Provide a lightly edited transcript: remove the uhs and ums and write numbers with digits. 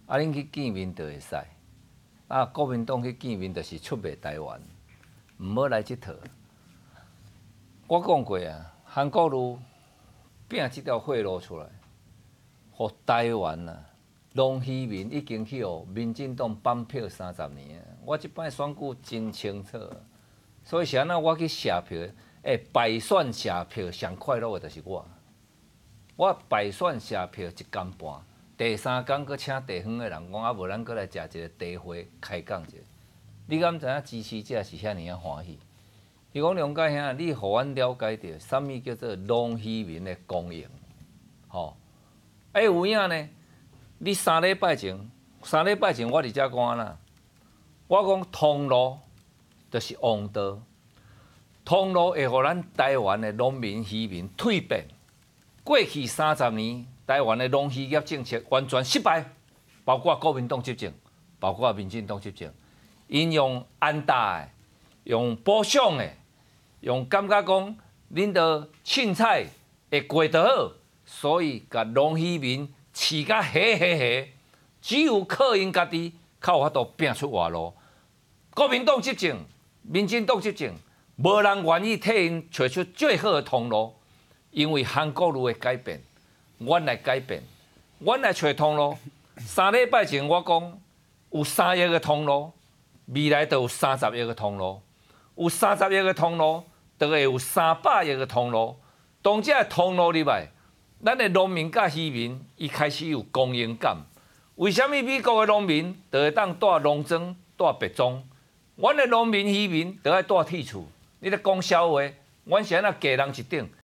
啊，恁去见面就会使。啊，国民党去见面就是出卖台湾，毋好来即套。我讲过啊，韩国瑜拼即条血路出来，互台湾啊，龙溪民已经去互民进党绑票30年啊。我即摆选举真清楚，所以是安那我去写票，败选写票上快乐的就是我。我败选写票1天半，第3天佫请地方的人讲啊，无咱佫来食一个茶会开讲者。你敢知影支持者是遐尔啊欢喜？伊讲梁家兄，你互阮了解到啥物叫做龙溪民的公营，吼、有影呢？你3礼拜前我伫遮讲啦，我讲通路就是王道，通路会互咱台湾的农民渔民蜕变。过去30年，台湾的农渔业政策完全失败，包括国民党执政，包括民进党执政，因用安大的，用保障的，用感觉讲恁的凊彩会过得好，所以甲农渔民饲甲下，只有靠因家己较有法度拼出活路。国民党执政，民进党执政，无人愿意替因找出最好的通路。因为韩国瑜的改变，阮来改变，阮来找通路。3礼拜前我讲有3亿的通路，未来就有30亿的通路，有30亿的通路，就会有300亿的通路。当这通路入来，咱的农民甲渔民伊开始有公营感。为什么美国的农民就会当住农庄、住别庄？阮的农民渔民就爱住铁厝。你咧讲笑话，阮是安那嫁人一顶。